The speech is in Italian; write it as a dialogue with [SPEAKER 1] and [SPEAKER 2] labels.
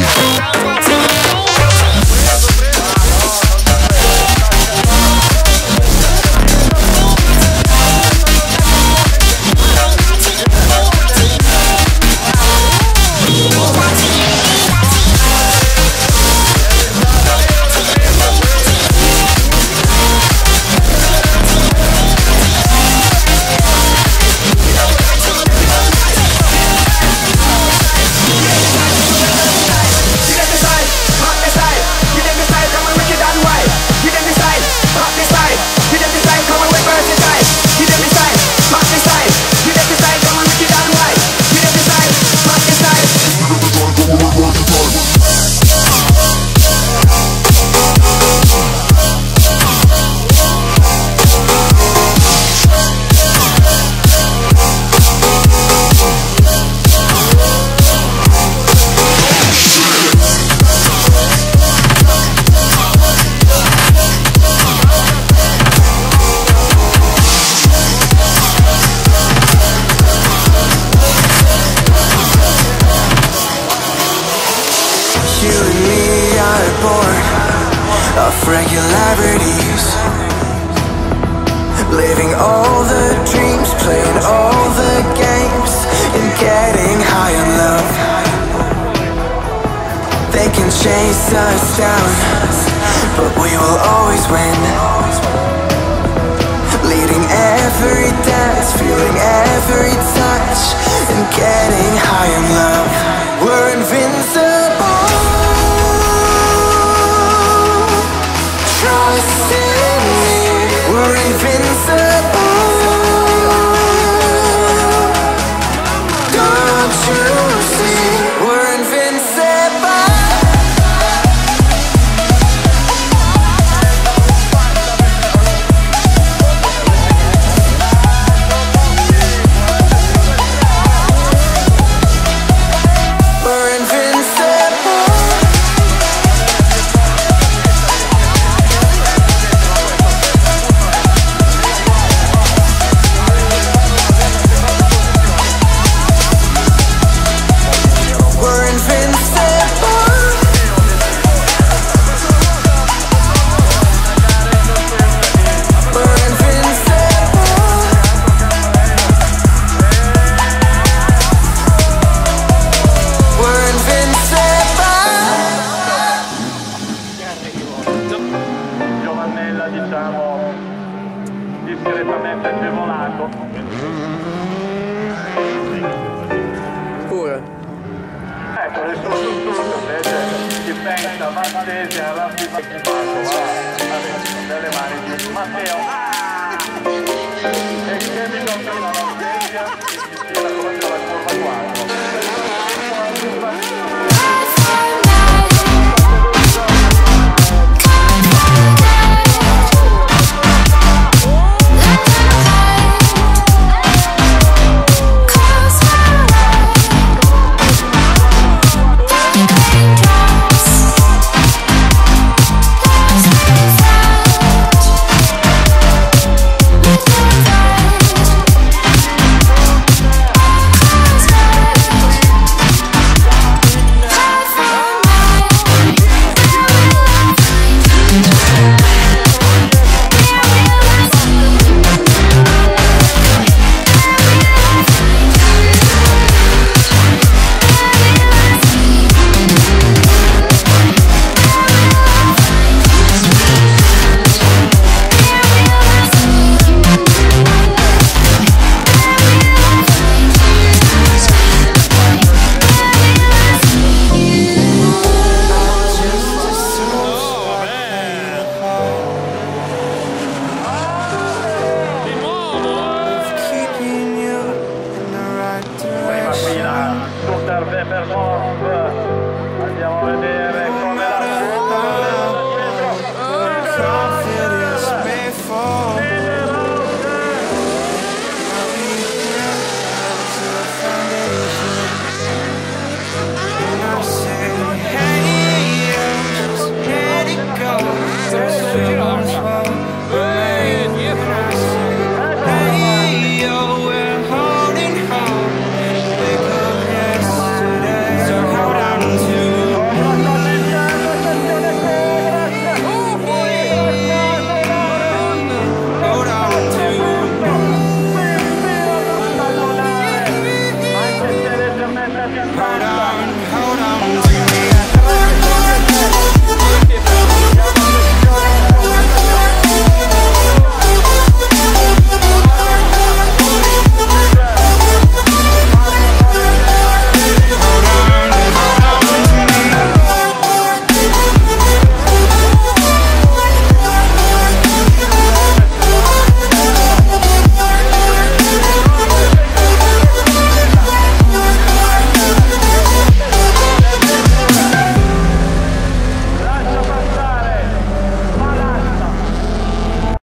[SPEAKER 1] Of regularities, living all the dreams, playing all the games, and getting high on love. They can chase us down, but we will always win. Leading every dance, feeling every touch, and getting high on love. We're invincible. Trust in me, we're invincible. Don't you see, we're invincible. We're invincible.
[SPEAKER 2] Giovannella, diciamo, discretamente agevolato.
[SPEAKER 3] Pure.
[SPEAKER 2] Ecco, adesso tutto, invece chi pensa, Mattesi, alla prima che va, delle mani giù, Matteo, e che mi combina la sveglia, si tira come la curva qua.